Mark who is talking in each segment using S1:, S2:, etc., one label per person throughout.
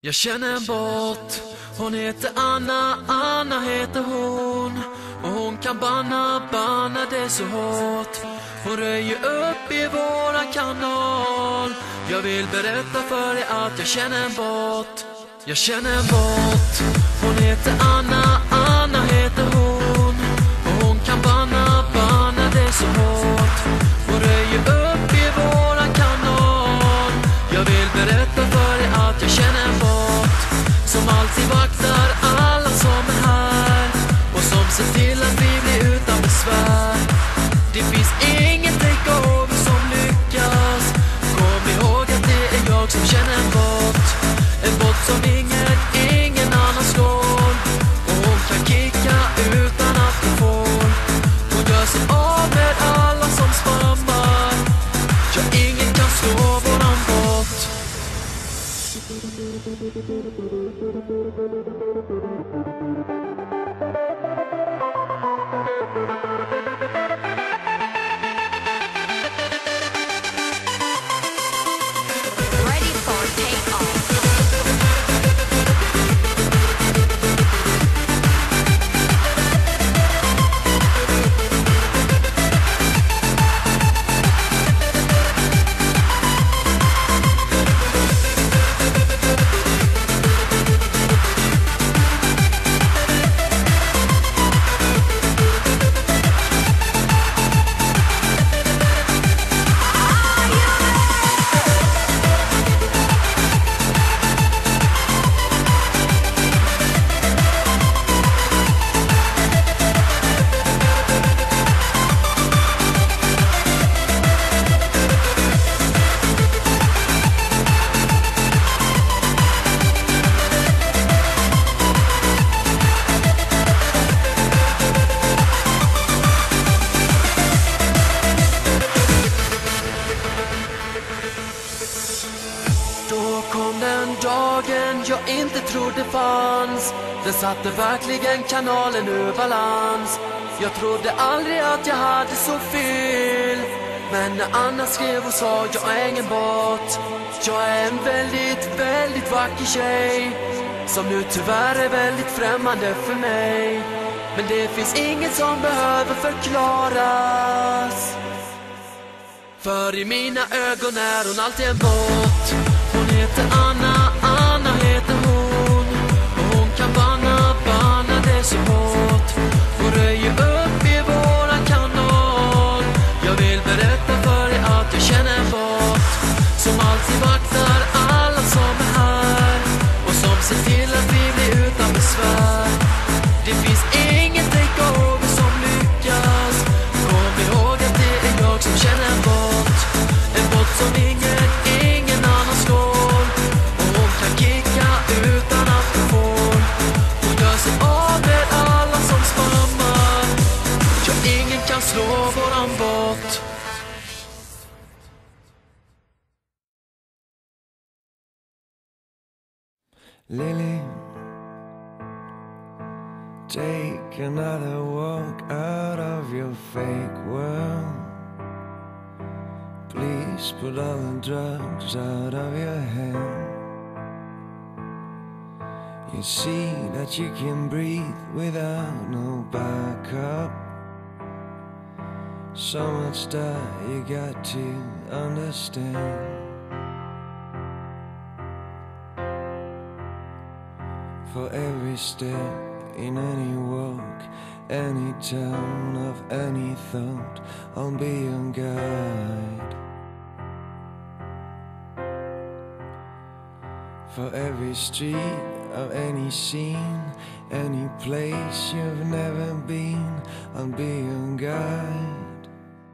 S1: Jag känner en båt, hon heter Anna, Anna heter hon. Och hon kan banna det så hårt. Hon röjer upp i våran kanal. Jag vill berätta för dig att jag känner en båt. Jag känner en båt, hon heter Anna, Anna heter hon. Och hon kan banna det så hårt. Hon röjer upp i våran kanal. Jag vill berätta för dig att jag känner en båt som alltid vaktar alla som är här och som ser till att vi blir utan besvär. Det finns ingen takeover som lyckas. Kom ihåg att det är jag som känner en båt. En båt som ingen annan slår. Och hon kan kicka utan att hon får. Hon gör sig av med alla som spammar. Ja, ingen kan slå våran båt.
S2: Ready for takeoff.
S1: Då kom den dagen jag inte trodde fanns. Den satte verkligen kanalen ur balans. Jag trodde aldrig att jag hade så fel. Men när Anna skrev och sa jag är ingen båt. Jag är en väldigt vacker tjej som nu tyvärr är väldigt främmande för mig. Men det finns inget som behöver förklaras. För i mina ögon är hon alltid en båt. Hon heter Anna, Anna heter hon. Och hon kan banna det så hårt. Hon röjer upp i våran kanal. Jag vill berätta för dig att jag känner en båt som alltid vaktar alla som är här och som ser till att vi blir utan besvär. Det finns ingen takeover som lyckas. Kom ihåg att det är jag som känner en båt. En båt som ingen annan slår. Och hon kan kicka utan att hon får. Hon gör sig av med alla som spammar. Ja, ingen kan slå våran båt.
S3: Lily, take another walk out of your fake world. Please put all the drugs out of your head. You see that you can breathe without no backup. So much that you got to understand. For every step in any walk, any town of any thought, I'll be your guide. For every street of any scene, any place you've never been, I'll be your guide.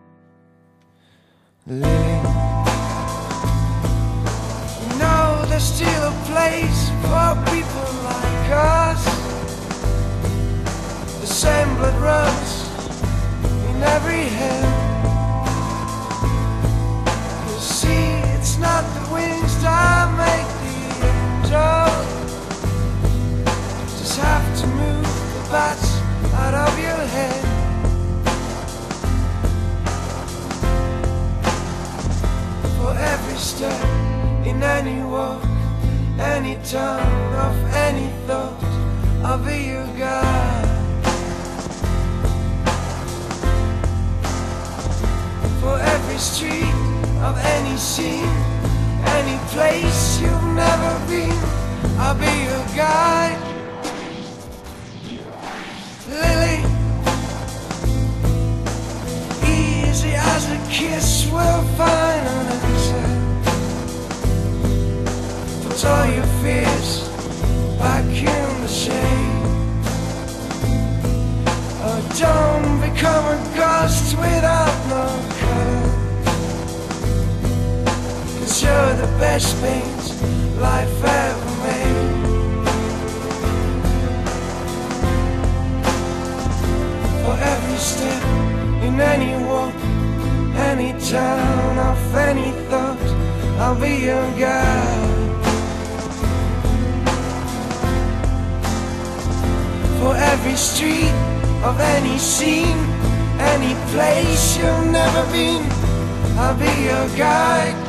S3: Lily, you know there's still a place for people like us. The same blood runs in every hand. You see, it's not the wings that make the angel. Just have to move the bats out of your head. For every step in any walk, any town, of any thought, I'll be your guide. For every street of any scene, any place you've never been, I'll be your guide. Lily, easy as a kiss will find an answer. Put all your fears back in the shade. Oh, don't become a ghost without no color, 'cause you're the best paint life ever made. For every step in any walk, any town, of any thought, I'll be your guide. For every street of any scene, any place you've never been, I'll be your guide.